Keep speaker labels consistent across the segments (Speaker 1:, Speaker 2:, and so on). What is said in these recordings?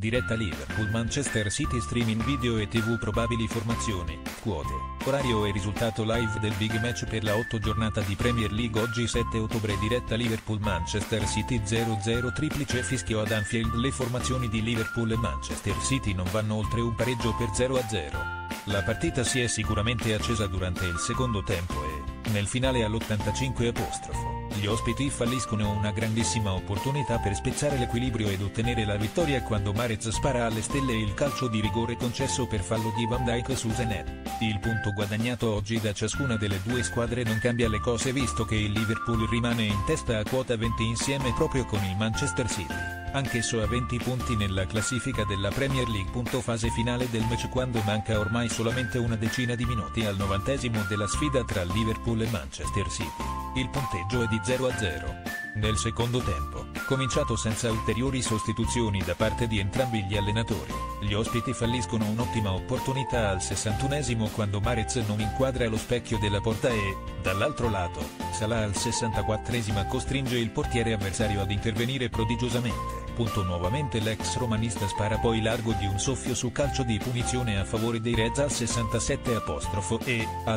Speaker 1: Diretta Liverpool Manchester City, streaming video e TV, probabili formazioni, quote, orario e risultato live del big match per la 8ª giornata di Premier League. Oggi 7 ottobre, diretta Liverpool Manchester City 0-0, triplice fischio ad Anfield. Le formazioni di Liverpool e Manchester City non vanno oltre un pareggio per 0-0. La partita si è sicuramente accesa durante il secondo tempo e, nel finale all'85 gli ospiti falliscono una grandissima opportunità per spezzare l'equilibrio ed ottenere la vittoria quando Mahrez spara alle stelle e il calcio di rigore concesso per fallo di Van Dijk su Zanet. Il punto guadagnato oggi da ciascuna delle due squadre non cambia le cose, visto che il Liverpool rimane in testa a quota 20 insieme proprio con il Manchester City, anch'esso a 20 punti nella classifica della Premier League. Fase finale del match, quando manca ormai solamente una decina di minuti al 90° della sfida tra Liverpool e Manchester City. Il punteggio è di 0-0. Nel secondo tempo, cominciato senza ulteriori sostituzioni da parte di entrambi gli allenatori, gli ospiti falliscono un'ottima opportunità al 61° quando Mahrez non inquadra lo specchio della porta e, dall'altro lato, Salah al 64° costringe il portiere avversario ad intervenire prodigiosamente. Nuovamente l'ex romanista spara poi largo di un soffio su calcio di punizione a favore dei Reds al 67° e, al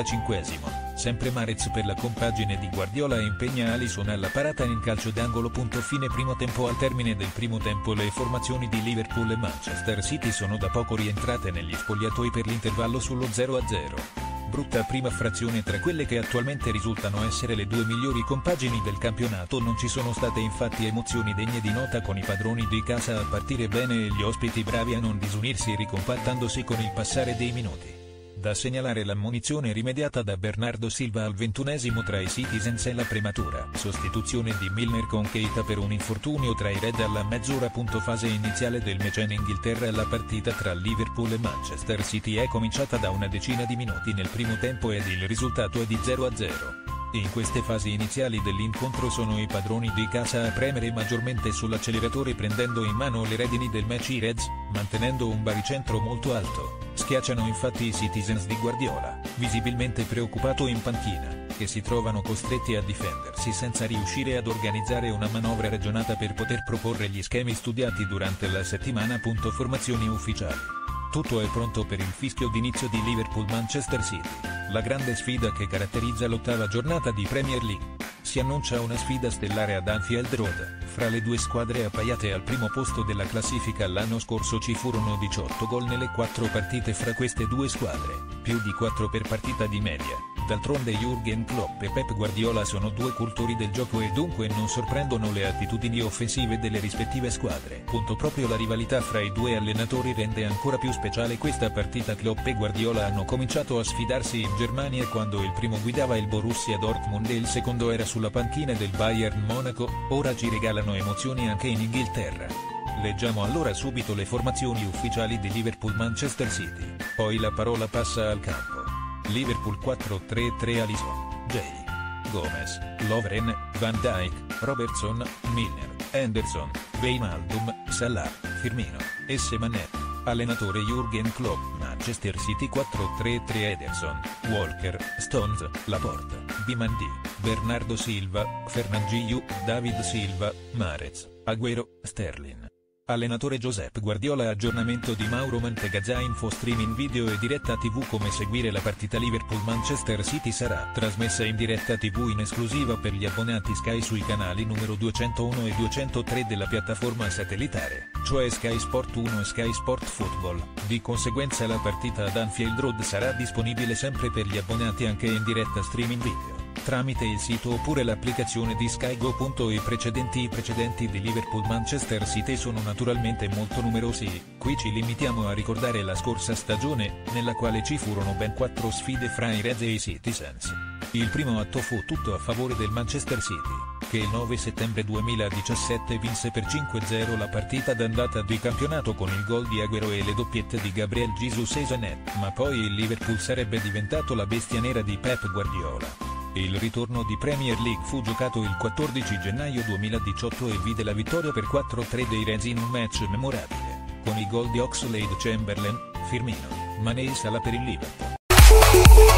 Speaker 1: 75°, sempre Mahrez per la compagine di Guardiola impegna Alisson alla parata in calcio d'angolo. Fine primo tempo. Al termine del primo tempo le formazioni di Liverpool e Manchester City sono da poco rientrate negli spogliatoi per l'intervallo sullo 0-0. Brutta prima frazione tra quelle che attualmente risultano essere le due migliori compagini del campionato. Non ci sono state infatti emozioni degne di nota, con i padroni di casa a partire bene e gli ospiti bravi a non disunirsi, ricompattandosi con il passare dei minuti. Da segnalare l'ammonizione rimediata da Bernardo Silva al 21° tra i Citizens e la prematura sostituzione di Milner con Keita per un infortunio tra i Red alla mezz'ora. Fase iniziale del match in Inghilterra. La partita tra Liverpool e Manchester City è cominciata da una decina di minuti nel primo tempo ed il risultato è di 0-0. In queste fasi iniziali dell'incontro sono i padroni di casa a premere maggiormente sull'acceleratore, prendendo in mano le redini del match. I Reds, mantenendo un baricentro molto alto, schiacciano infatti i Citizens di Guardiola, visibilmente preoccupato in panchina, che si trovano costretti a difendersi senza riuscire ad organizzare una manovra ragionata per poter proporre gli schemi studiati durante la settimana. Formazioni ufficiali. Tutto è pronto per il fischio d'inizio di Liverpool-Manchester City, la grande sfida che caratterizza l'8ª giornata di Premier League. Si annuncia una sfida stellare ad Anfield Road, fra le due squadre appaiate al primo posto della classifica. L'anno scorso ci furono 18 gol nelle 4 partite fra queste due squadre, più di 4 per partita di media. D'altronde Jürgen Klopp e Pep Guardiola sono due cultori del gioco e dunque non sorprendono le attitudini offensive delle rispettive squadre. Proprio la rivalità fra i due allenatori rende ancora più speciale questa partita. Klopp e Guardiola hanno cominciato a sfidarsi in Germania quando il primo guidava il Borussia Dortmund e il secondo era sulla panchina del Bayern Monaco. Ora ci regalano emozioni anche in Inghilterra. Leggiamo allora subito le formazioni ufficiali di Liverpool-Manchester City, poi la parola passa al campo. Liverpool 4-3-3. Alisson, Jay, Gomez, Lovren, Van Dijk, Robertson, Milner, Henderson, Wijnaldum, Salah, Firmino, Mané. Allenatore Jürgen Klopp. Manchester City 4-3-3. Ederson, Walker, Stones, Laporte, Bimandi, Bernardo Silva, Fernandinho, David Silva, Mahrez, Agüero, Sterling. Allenatore Josep Guardiola. Aggiornamento di Mauro Mantegazza. Info streaming video e diretta TV. Come seguire la partita Liverpool-Manchester City sarà trasmessa in diretta TV in esclusiva per gli abbonati Sky sui canali numero 201 e 203 della piattaforma satellitare, cioè Sky Sport 1 e Sky Sport Football. Di conseguenza la partita ad Anfield Road sarà disponibile sempre per gli abbonati anche in diretta streaming video, tramite il sito oppure l'applicazione di Sky Go. I precedenti di Liverpool-Manchester City sono naturalmente molto numerosi. Qui ci limitiamo a ricordare la scorsa stagione, nella quale ci furono ben 4 sfide fra i Reds e i Citizens. Il primo atto fu tutto a favore del Manchester City, che il 9 settembre 2017 vinse per 5-0 la partita d'andata di campionato con il gol di Agüero e le doppiette di Gabriel Jesus e Zanet. Ma poi il Liverpool sarebbe diventato la bestia nera di Pep Guardiola. Il ritorno di Premier League fu giocato il 14 gennaio 2018 e vide la vittoria per 4-3 dei Reds in un match memorabile, con i gol di Oxlade-Chamberlain, Firmino, Mané e Salah per il Liverpool.